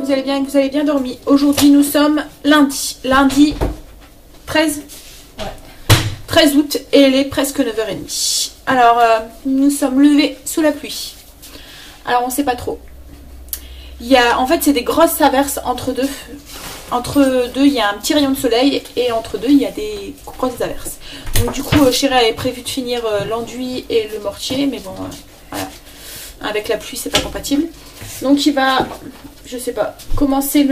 vous allez bien et que vous avez bien dormi. Aujourd'hui nous sommes lundi 13, ouais. 13 août et il est presque 9h30. Alors nous sommes levés sous la pluie. Alors on sait pas trop. En fait c'est des grosses averses entre deux. Entre deux il y a un petit rayon de soleil et entre deux il y a des grosses averses. Donc du coup Chérie avait prévu de finir l'enduit et le mortier, mais bon voilà. Avec la pluie c'est pas compatible. Donc il va, je sais pas, commencer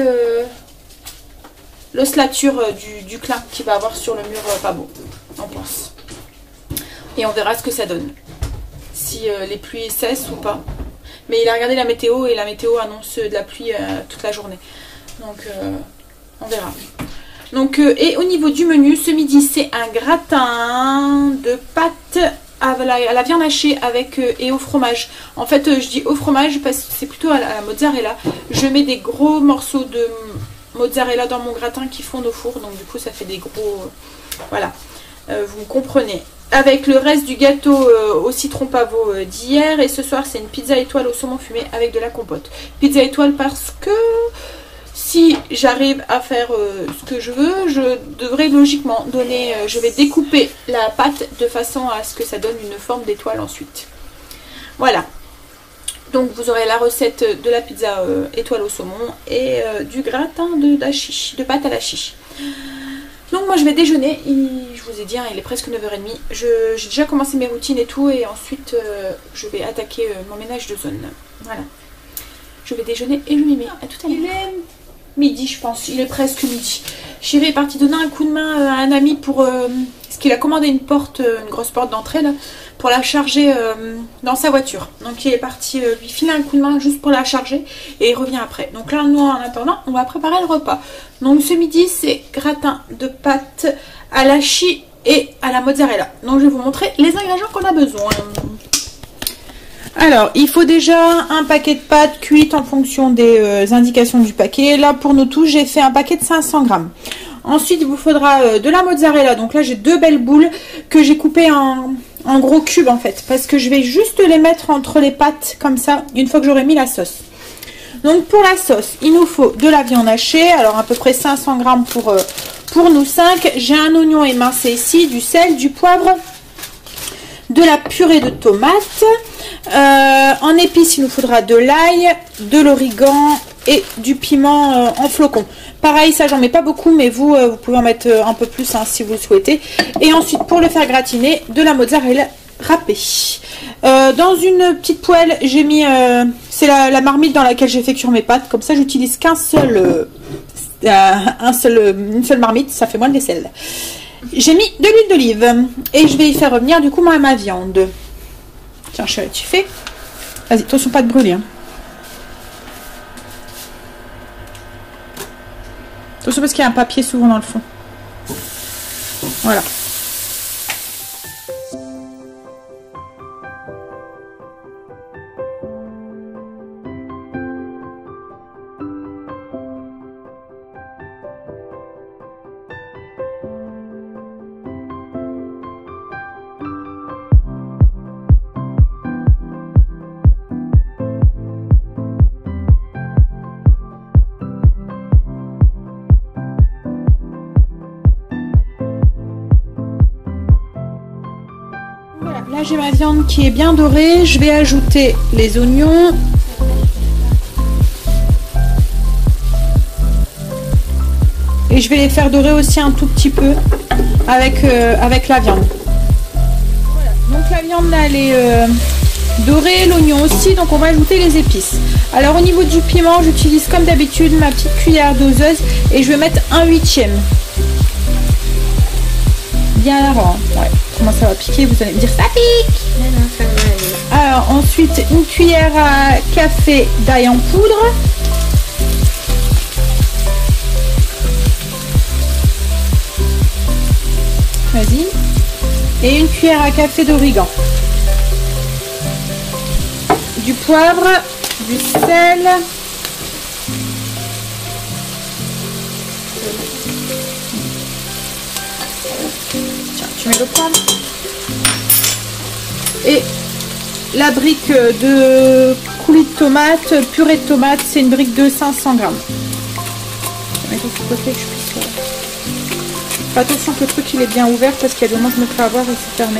l'ossature du clin qu'il va avoir sur le mur pas beau, on pense. Et on verra ce que ça donne. Si les pluies cessent ou pas. Mais il a regardé la météo et la météo annonce de la pluie toute la journée. Donc on verra. Donc et au niveau du menu, ce midi c'est un gratin de pâtes à la viande hachée avec et au fromage. En fait je dis au fromage parce que c'est plutôt à la mozzarella. Je mets des gros morceaux de mozzarella dans mon gratin qui fondent au four. Donc du coup ça fait des gros... voilà. Vous me comprenez. Avec le reste du gâteau au citron pavot d'hier. Et ce soir c'est une pizza étoile au saumon fumé avec de la compote. Pizza étoile parce que si j'arrive à faire ce que je veux, je devrais logiquement donner... je vais découper la pâte de façon à ce que ça donne une forme d'étoile ensuite. Voilà. Donc vous aurez la recette de la pizza étoile au saumon et du gratin de pâte à la chiche. Donc moi je vais déjeuner, je vous ai dit, hein, il est presque 9h30. J'ai déjà commencé mes routines et tout et ensuite je vais attaquer mon ménage de zone. Voilà. Je vais déjeuner et je m'y mets. À tout à l'heure. Il est midi je pense, il est presque midi. Chérie est parti donner un coup de main à un ami pour... parce qu'il a commandé une grosse porte d'entrée là, pour la charger dans sa voiture. Donc il est parti lui filer un coup de main juste pour la charger et il revient après. Donc là nous en attendant on va préparer le repas. Donc ce midi c'est gratin de pâtes à la chie et à la mozzarella. Donc je vais vous montrer les ingrédients qu'on a besoin. Alors il faut déjà un paquet de pâtes cuites en fonction des indications du paquet. Là pour nous tous j'ai fait un paquet de 500 grammes. Ensuite il vous faudra de la mozzarella. Donc là j'ai deux belles boules que j'ai coupées en gros cubes en fait. Parce que je vais juste les mettre entre les pâtes comme ça une fois que j'aurai mis la sauce. Donc pour la sauce il nous faut de la viande hachée. Alors à peu près 500 grammes pour nous 5. J'ai un oignon émincé ici, du sel, du poivre, de la purée de tomates. En épices il nous faudra de l'ail, de l'origan et du piment en flocons. Pareil ça j'en mets pas beaucoup mais vous pouvez en mettre un peu plus hein, si vous le souhaitez. Et ensuite pour le faire gratiner de la mozzarella râpée. Dans une petite poêle j'ai mis c'est la marmite dans laquelle j'ai fait cuire mes pâtes. Comme ça j'utilise qu'un seul une seule marmite, ça fait moins de vaisselle. J'ai mis de l'huile d'olive et je vais y faire revenir du coup ma viande. Tiens chérie, tu fais. Vas-y, attention pas de brûler. Hein. Attention parce qu'il y a un papier souvent dans le fond. Voilà. Là j'ai ma viande qui est bien dorée, je vais ajouter les oignons. Et je vais les faire dorer aussi un tout petit peu avec la viande. Voilà. Donc la viande là elle est dorée, l'oignon aussi, donc on va ajouter les épices. Alors au niveau du piment, j'utilise comme d'habitude ma petite cuillère doseuse et je vais mettre 1/8. Bien avant, ouais. Comment ça va piquer, vous allez me dire ça pique. Alors ensuite une cuillère à café d'ail en poudre. Vas-y. Et une cuillère à café d'origan. Du poivre, du sel. Tiens, tu mets le poivre. Et la brique de coulis de tomates, purée de tomates, c'est une brique de 500 grammes. Je vais mettre de ce côté que je puisse... Fais attention que le truc il est bien ouvert parce qu'il y a des moments que je me fais avoir et c'est fermé.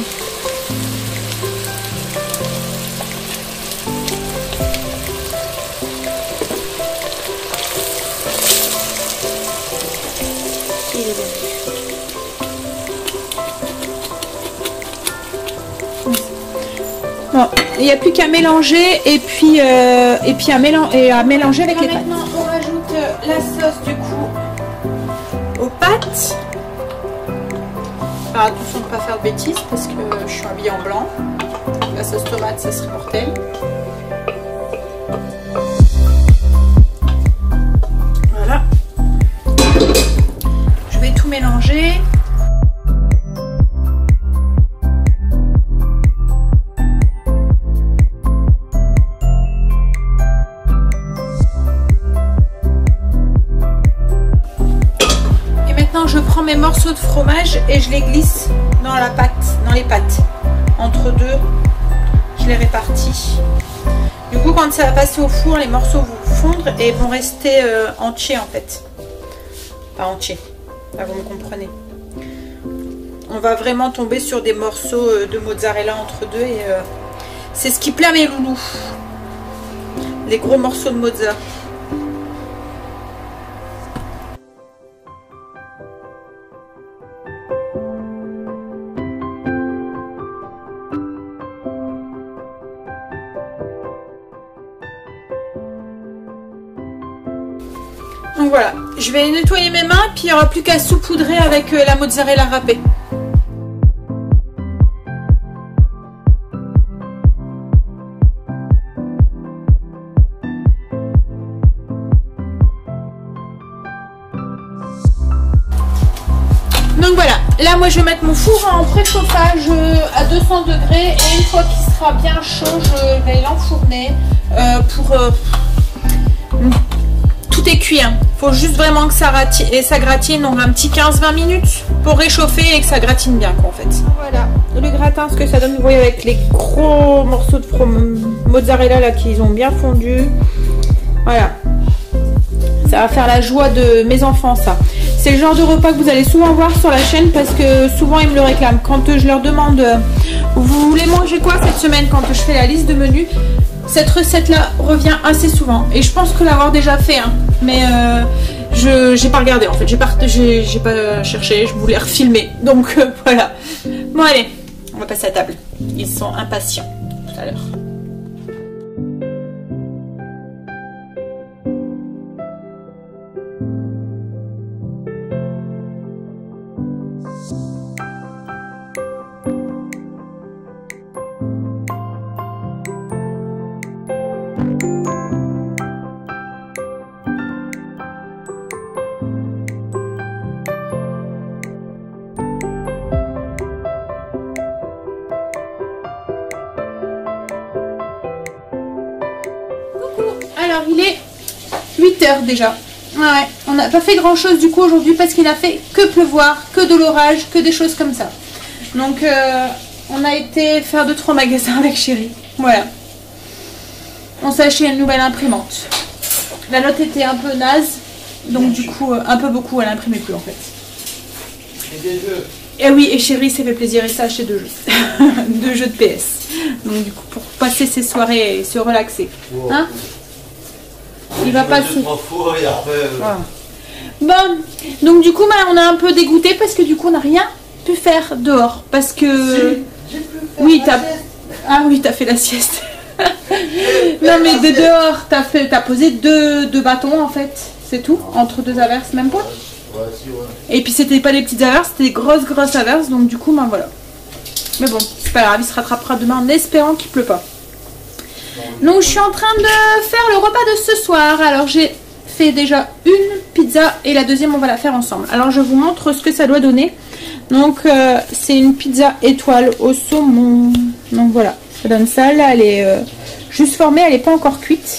Bon, il n'y a plus qu'à mélanger et puis à mélanger avec les pâtes. Maintenant, on rajoute la sauce du coup aux pâtes. Alors, attention de ne pas faire de bêtises parce que je suis habillée en blanc. La sauce tomate, ça serait mortel. Voilà. Je vais tout mélanger. Je prends mes morceaux de fromage et je les glisse dans la pâte, dans les pâtes. Entre deux, je les répartis. Du coup, quand ça va passer au four, les morceaux vont fondre et vont rester entiers en fait. Pas entiers, là vous me comprenez. On va vraiment tomber sur des morceaux de mozzarella entre deux et c'est ce qui plaît à mes loulous. Les gros morceaux de mozzarella. Donc voilà, je vais nettoyer mes mains puis il n'y aura plus qu'à saupoudrer avec la mozzarella râpée. Donc voilà, là moi je vais mettre mon four en préchauffage à 200 degrés et une fois qu'il sera bien chaud, je vais l'enfourner pour... Tout est cuit, hein. Faut juste vraiment que ça gratine, donc un petit 15-20 minutes pour réchauffer et que ça gratine bien quoi, en fait. Voilà, le gratin, ce que ça donne, vous voyez avec les gros morceaux de mozzarella là qui ont bien fondu. Voilà, ça va faire la joie de mes enfants ça. C'est le genre de repas que vous allez souvent voir sur la chaîne parce que souvent ils me le réclament. Quand je leur demande vous voulez manger quoi cette semaine, quand je fais la liste de menus, cette recette là revient assez souvent et je pense que l'avoir déjà fait hein. Mais j'ai pas regardé en fait, j'ai pas cherché, je voulais refilmer donc voilà. Bon allez, on va passer à table, ils sont impatients tout à l'heure. Alors il est 8 h déjà. Ouais, on n'a pas fait grand chose du coup aujourd'hui parce qu'il a fait que pleuvoir, que de l'orage, que des choses comme ça. Donc on a été faire 2-3 magasins avec chérie. Voilà. On s'est acheté une nouvelle imprimante. La note était un peu naze. Donc du coup, un peu beaucoup, elle n'imprimait plus en fait. Et des jeux. Et oui, et chérie s'est fait plaisir et s'est acheté 2 jeux. 2 jeux de PS. Donc du coup, pour passer ses soirées et se relaxer. Wow. Hein? Il va passer. Et après, voilà. Bon, donc du coup, bah, on a un peu dégoûté parce que du coup, on n'a rien pu faire dehors. Parce que... Si, oui, ah oui, t'as fait la sieste. Non mais de dehors, t'as posé deux bâtons en fait. C'est tout, entre 2 averses, même pas. Ouais, si, ouais. Et puis c'était pas des petites averses, c'était des grosses averses. Donc du coup, ben voilà. Mais bon, c'est pas grave, il se rattrapera demain en espérant qu'il pleut pas. Donc je suis en train de faire le repas de ce soir. Alors j'ai fait déjà une pizza et la deuxième on va la faire ensemble. Alors je vous montre ce que ça doit donner. Donc c'est une pizza étoile au saumon. Donc voilà, ça donne ça. Là elle est juste formée, elle n'est pas encore cuite.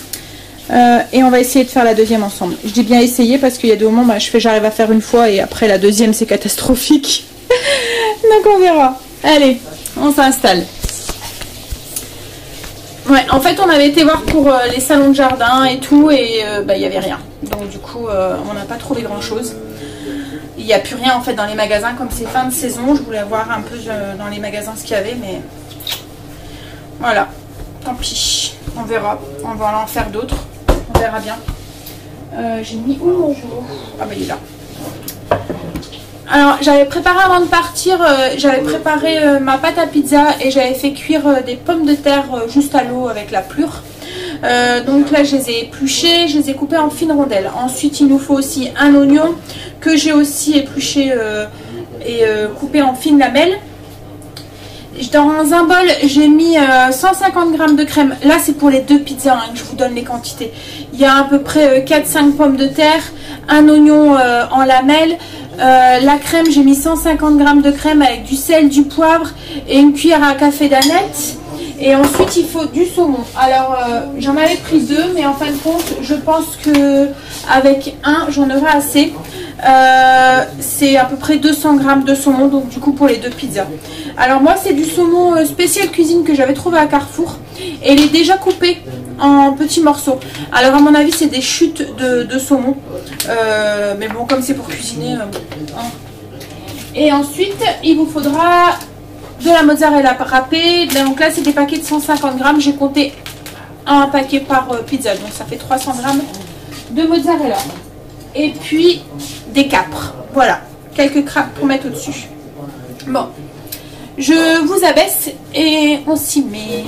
Et on va essayer de faire la deuxième ensemble. Je dis bien essayer parce qu'il y a des moments j'arrive à faire une fois et après la deuxième c'est catastrophique. Donc on verra. Allez, on s'installe. Ouais, en fait on avait été voir pour les salons de jardin et tout et il n'y avait rien. Donc du coup on n'a pas trouvé grand chose. Il n'y a plus rien en fait dans les magasins comme c'est fin de saison. Je voulais voir un peu dans les magasins ce qu'il y avait mais voilà, tant pis. On verra, on va en faire d'autres. On verra bien. J'ai mis où mon jour? Ah bah il est là. Alors j'avais préparé avant de partir, j'avais préparé ma pâte à pizza et j'avais fait cuire des pommes de terre juste à l'eau avec la plure. Donc là je les ai épluchées, je les ai coupées en fines rondelles. Ensuite il nous faut aussi un oignon que j'ai aussi épluché et coupé en fines lamelles. Dans un bol j'ai mis 150 g de crème. Là c'est pour les 2 pizzas hein, que je vous donne les quantités. Il y a à peu près 4-5 pommes de terre, un oignon en lamelles. La crème, j'ai mis 150 g de crème avec du sel, du poivre et une cuillère à café d'aneth. Et ensuite il faut du saumon. Alors j'en avais pris 2 mais en fin de compte je pense que avec un j'en aurai assez. C'est à peu près 200 g de saumon donc du coup pour les 2 pizzas. Alors moi c'est du saumon spécial cuisine que j'avais trouvé à Carrefour et il est déjà coupé en petits morceaux. Alors à mon avis c'est des chutes de saumon mais bon comme c'est pour cuisiner hein. Et ensuite il vous faudra de la mozzarella râpée. Donc là c'est des paquets de 150 g, j'ai compté un paquet par pizza donc ça fait 300 g de mozzarella et puis des capres, voilà, quelques crabes pour mettre au dessus. Bon, je vous abaisse et on s'y met.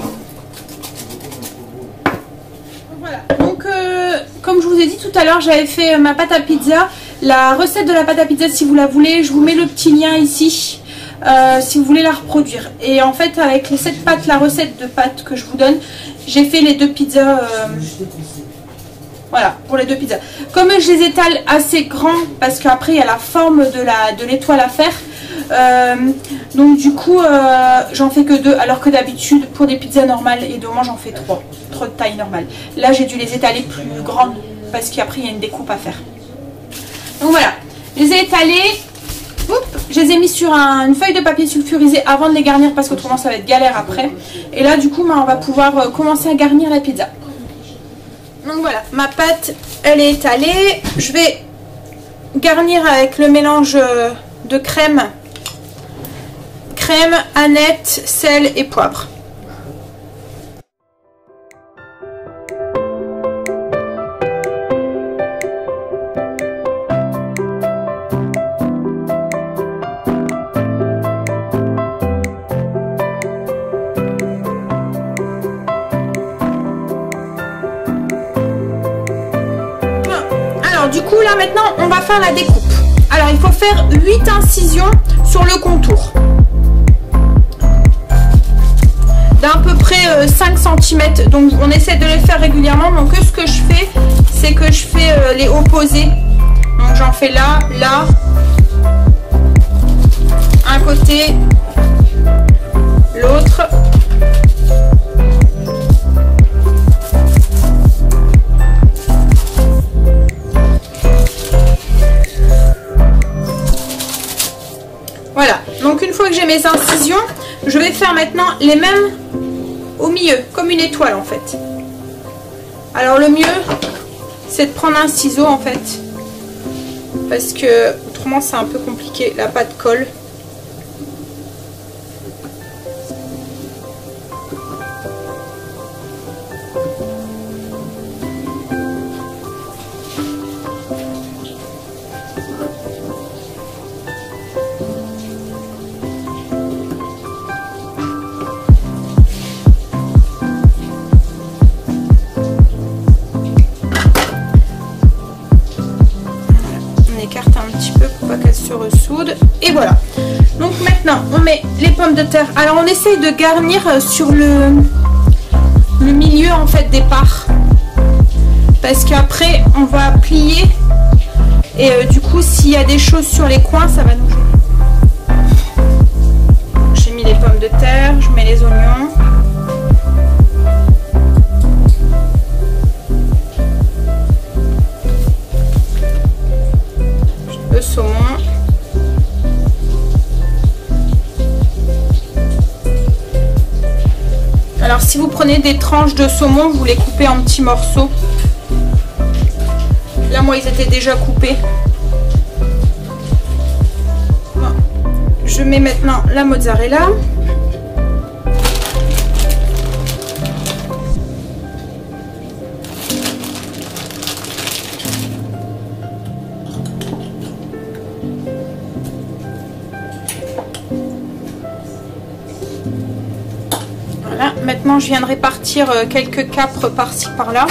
Voilà, donc comme je vous ai dit tout à l'heure, j'avais fait ma pâte à pizza. La recette de la pâte à pizza, si vous la voulez, je vous mets le petit lien ici, si vous voulez la reproduire. Et en fait, avec cette pâte, la recette de pâte que je vous donne, j'ai fait les 2 pizzas, voilà, pour les 2 pizzas. Comme je les étale assez grands, parce qu'après il y a la forme de l'étoile à faire, donc du coup j'en fais que 2 alors que d'habitude pour des pizzas normales et de moi j'en fais 3 de taille normale. Là j'ai dû les étaler plus grandes parce qu'après il y a une découpe à faire. Donc voilà, je les ai étalées, je les ai mis sur une feuille de papier sulfurisé avant de les garnir parce qu'autrement ça va être galère après. Et là du coup on va pouvoir commencer à garnir la pizza. Donc voilà, ma pâte elle est étalée, je vais garnir avec le mélange de crème, aneth, sel et poivre. Du coup là maintenant on va faire la découpe. Alors il faut faire 8 incisions sur le contour d'à peu près 5 cm. Donc on essaie de les faire régulièrement. Donc ce que je fais c'est que je fais les opposés. Donc j'en fais là, là, un côté, l'autre. Voilà, donc une fois que j'ai mes incisions, je vais faire maintenant les mêmes au milieu, comme une étoile en fait. Alors le mieux, c'est de prendre un ciseau en fait, parce que autrement c'est un peu compliqué, la pâte colle. Et voilà, donc maintenant on met les pommes de terre. Alors on essaye de garnir sur le milieu en fait des parts, parce qu'après on va plier et du coup s'il y a des choses sur les coins ça va nous gêner. J'ai mis les pommes de terre, je mets les oignons. Le saumon. Alors si vous prenez des tranches de saumon, vous les coupez en petits morceaux. Là moi ils étaient déjà coupés. Bon. Je mets maintenant la mozzarella. Voilà, maintenant je viens de répartir quelques capres par-ci par-là.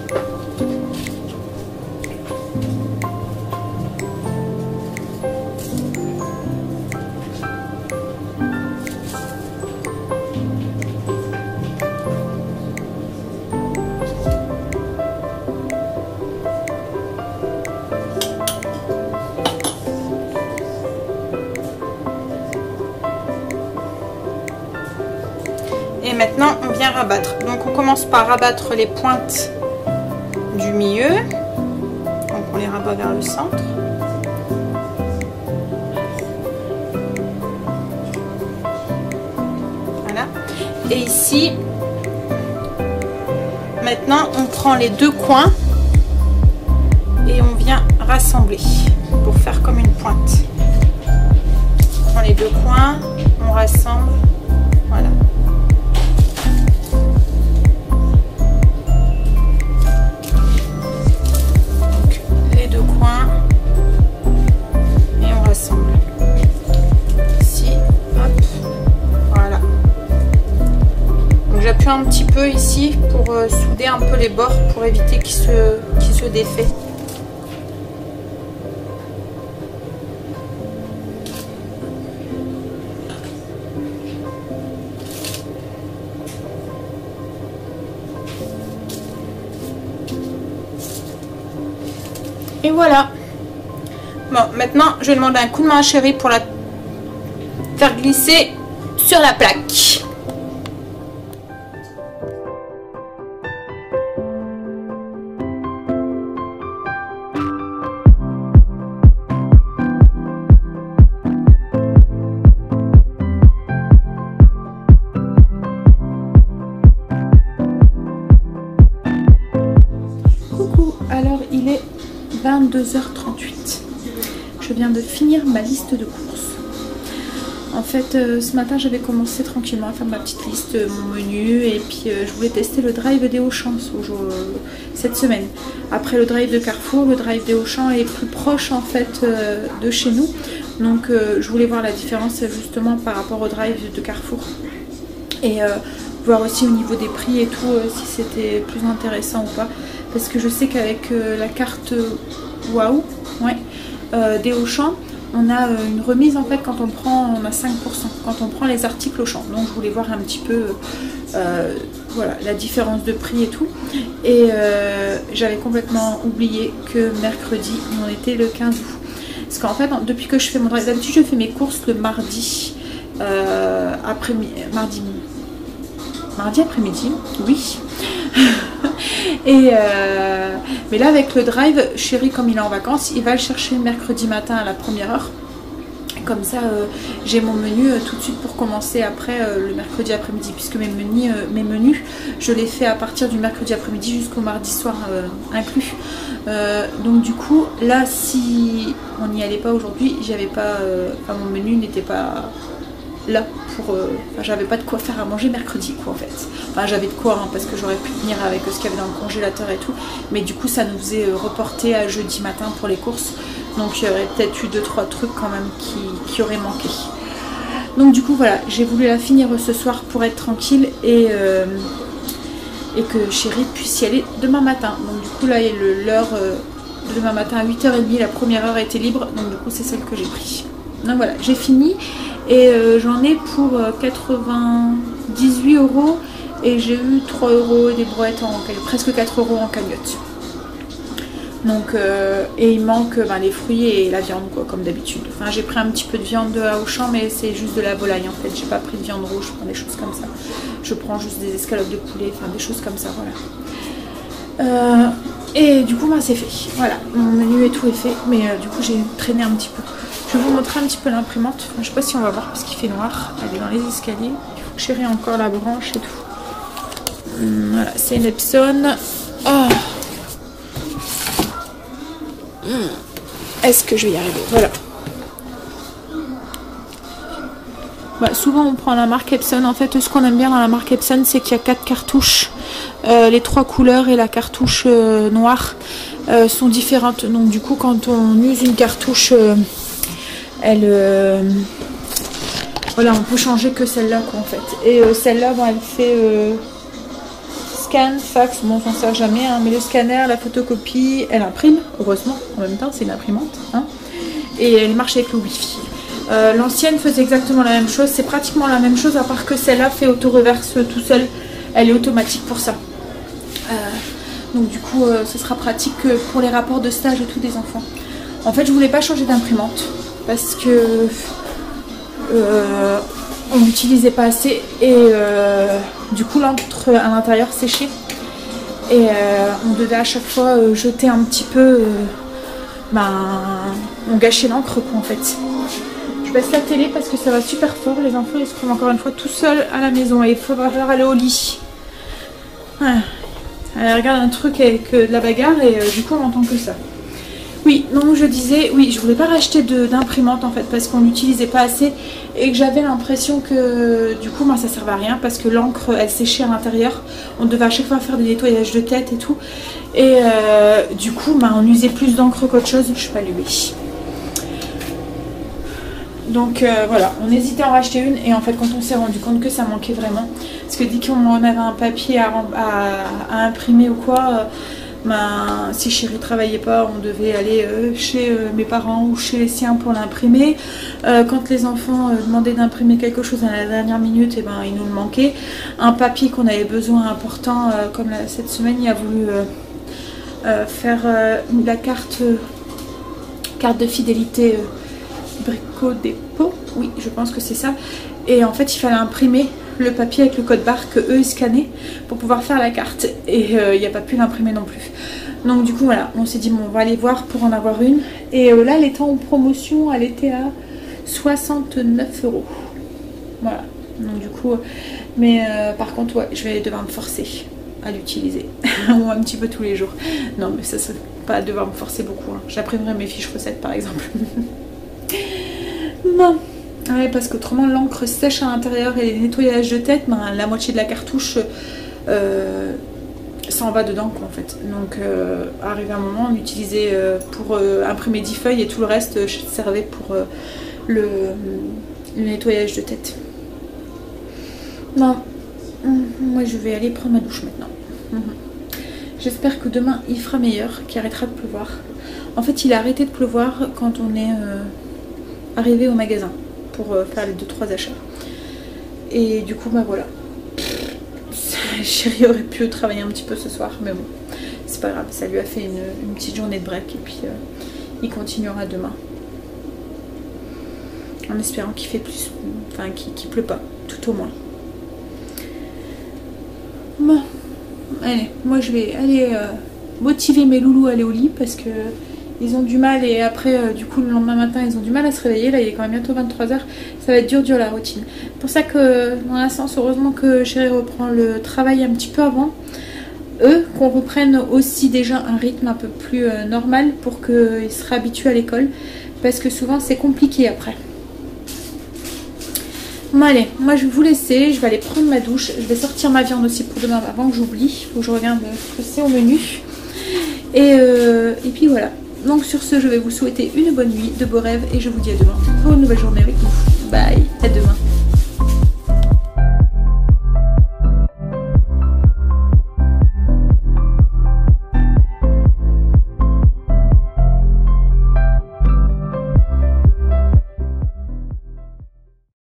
Et maintenant on vient rabattre. Donc on commence par rabattre les pointes du milieu. Donc on les rabat vers le centre. Voilà. Et ici, maintenant on prend les deux coins et on vient rassembler pour faire comme une pointe. On prend les deux coins, on rassemble. Voilà. J'appuie un petit peu ici pour souder un peu les bords pour éviter qu'ils se défait. Et voilà. Bon, maintenant je vais demander un coup de main à Chérie pour la faire glisser sur la plaque. Alors il est 22h38. Je viens de finir ma liste de courses. En fait ce matin j'avais commencé tranquillement à faire ma petite liste, mon menu, et puis je voulais tester le drive des Auchan cette semaine. Après le drive de Carrefour, le drive des Auchan est plus proche en fait de chez nous. Donc je voulais voir la différence justement par rapport au drive de Carrefour. Et voir aussi au niveau des prix et tout si c'était plus intéressant ou pas. Parce que je sais qu'avec la carte Waouh, ouais, des Auchan, on a une remise en fait quand on prend, on a 5% quand on prend les articles Auchan. Donc je voulais voir un petit peu voilà, la différence de prix et tout. Et j'avais complètement oublié que mercredi, on était le 15 août. Parce qu'en fait, depuis que je fais mon drive, d'habitude je fais mes courses le mardi mardi après-midi, oui. Et mais là avec le drive, Chérie comme il est en vacances, il va le chercher mercredi matin à la première heure. Comme ça j'ai mon menu tout de suite pour commencer après le mercredi après-midi, puisque mes menus je les fais à partir du mercredi après-midi jusqu'au mardi soir inclus. Donc du coup là si on n'y allait pas aujourd'hui, j'avais pas mon menu n'était pas là pour j'avais pas de quoi faire à manger mercredi quoi en fait. Enfin j'avais de quoi hein, parce que j'aurais pu venir avec ce qu'il y avait dans le congélateur et tout, mais du coup ça nous faisait reporter à jeudi matin pour les courses. Donc il y aurait peut-être eu 2-3 trucs quand même qui auraient manqué. Donc du coup voilà, j'ai voulu la finir ce soir pour être tranquille et que Chérie puisse y aller demain matin. Donc du coup là l'heure de demain matin à 8h30, la première heure était libre, donc du coup c'est celle que j'ai pris. Donc voilà, j'ai fini et j'en ai pour 98 € et j'ai eu 3 € et des brouettes presque 4 € en cagnotte. Donc et il manque les fruits et la viande quoi, comme d'habitude. Enfin j'ai pris un petit peu de viande à Auchan, mais c'est juste de la volaille en fait. J'ai pas pris de viande rouge, je prends des choses comme ça. Je prends juste des escalopes de poulet, enfin des choses comme ça, voilà. Et du coup c'est fait. Voilà, mon menu et tout est fait, mais du coup j'ai traîné un petit peu. Je vais vous montrer un petit peu l'imprimante. Enfin, je sais pas si on va voir parce qu'il fait noir. Elle est dans les escaliers. Il faut que Chérie ait encore la branche et tout. Voilà, c'est une Epson. Oh. Est-ce que je vais y arriver? Voilà. Bah, souvent on prend la marque Epson. En fait, ce qu'on aime bien dans la marque Epson, c'est qu'il y a 4 cartouches. Les 3 couleurs et la cartouche noire sont différentes. Donc du coup, quand on use une cartouche, voilà, on peut changer que celle-là quoi en fait. Et celle-là, bon, elle fait scan, fax, bon on s'en sert jamais, hein, mais le scanner, la photocopie, elle imprime, heureusement, en même temps c'est une imprimante, hein, et elle marche avec le wifi. L'ancienne faisait exactement la même chose, c'est pratiquement la même chose à part que celle-là fait auto-reverse tout seul, elle est automatique pour ça. Donc du coup ce sera pratique pour les rapports de stage et tout des enfants. En fait je voulais pas changer d'imprimante parce que on l'utilisait pas assez et du coup l'encre à l'intérieur séchait et on devait à chaque fois jeter un petit peu, on gâchait l'encre quoi en fait. Je baisse la télé parce que ça va super fort, les enfants ils se trouvent encore une fois tout seuls à la maison et il faudra leur aller au lit. Ouais. Elle regarde un truc avec de la bagarre et du coup on entend que ça. Oui, donc je disais, oui, je voulais pas racheter d'imprimante en fait parce qu'on l'utilisait pas assez et que j'avais l'impression que du coup ça servait à rien parce que l'encre elle séchait à l'intérieur. On devait à chaque fois faire des nettoyages de tête et tout. Et du coup on usait plus d'encre qu'autre chose, je suis pas allumée. Donc voilà, on hésitait à en racheter une et en fait quand on s'est rendu compte que ça manquait vraiment, parce que dès qu'on avait un papier à imprimer ou quoi, si chérie travaillait pas, on devait aller chez mes parents ou chez les siens pour l'imprimer. Quand les enfants demandaient d'imprimer quelque chose à la dernière minute, et il nous le manquait. Un papier qu'on avait besoin important, comme cette semaine il a voulu faire la carte de fidélité Brico Dépôt, oui je pense que c'est ça, et en fait il fallait imprimer le papier avec le code barre que eux ils scannaient pour pouvoir faire la carte et il n'y a pas pu l'imprimer non plus. Donc du coup voilà, on s'est dit bon on va aller voir pour en avoir une et là elle était en promotion, elle était à 69 €. Voilà, donc du coup mais par contre ouais, je vais devoir me forcer à l'utiliser ou un petit peu tous les jours. Non mais ça c'est pas devoir me forcer beaucoup, hein. J'imprimerai mes fiches recettes par exemple. Non, ouais, parce qu'autrement l'encre sèche à l'intérieur et les nettoyages de tête, la moitié de la cartouche s'en va dedans quoi, en fait. Donc arrivé à un moment on utilisait pour imprimer 10 feuilles et tout le reste servait pour le nettoyage de tête. Non, moi je vais aller prendre ma douche maintenant. J'espère que demain il fera meilleur, qu'il arrêtera de pleuvoir. En fait il a arrêté de pleuvoir quand on est arrivé au magasin pour faire les 2-3 achats. Et du coup voilà. Chérie aurait pu travailler un petit peu ce soir, mais bon, c'est pas grave, ça lui a fait une petite journée de break et puis il continuera demain. En espérant qu'il fait plus, enfin qu'il pleut pas, tout au moins. Bon, allez, moi je vais aller motiver mes loulous à aller au lit parce que ils ont du mal et après du coup le lendemain matin ils ont du mal à se réveiller. Là il est quand même bientôt 23 h, ça va être dur la routine. C'est pour ça que dans un sens heureusement que chérie reprend le travail un petit peu avant. Qu'on reprenne aussi déjà un rythme un peu plus normal pour qu'ils se réhabituent à l'école. Parce que souvent c'est compliqué après. Bon allez, moi je vais vous laisser, je vais aller prendre ma douche. Je vais sortir ma viande aussi pour demain avant que j'oublie. Faut que je regarde ce que c'est au menu. Et puis voilà. Donc sur ce, je vais vous souhaiter une bonne nuit, de beaux rêves et je vous dis à demain pour une nouvelle journée avec nous. Bye!